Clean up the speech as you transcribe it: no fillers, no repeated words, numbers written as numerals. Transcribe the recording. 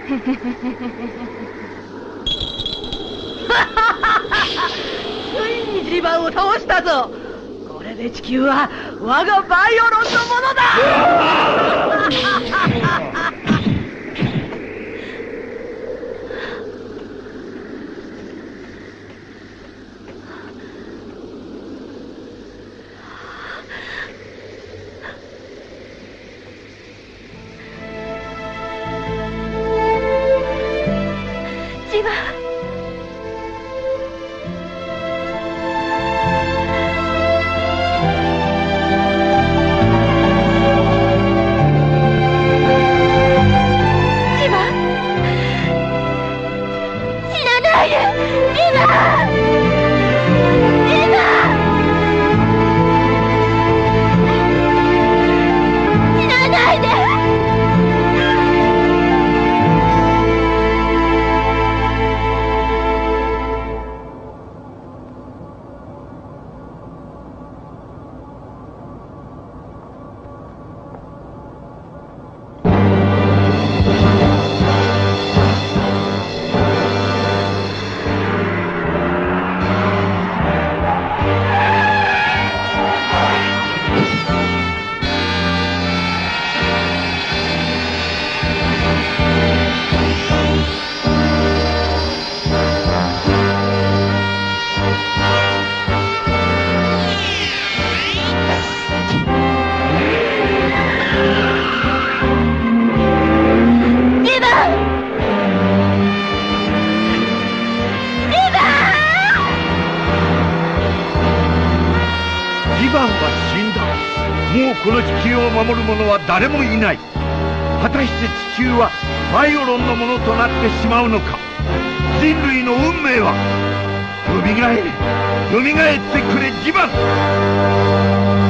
ついにジバンを倒したぞ。これで地球は我がバイオロンのものだ。 ジバン。 もうこの地球を守る者は誰もいない。果たして地球はバイオロンのものとなってしまうのか。人類の運命は。よみがえってくれジバン。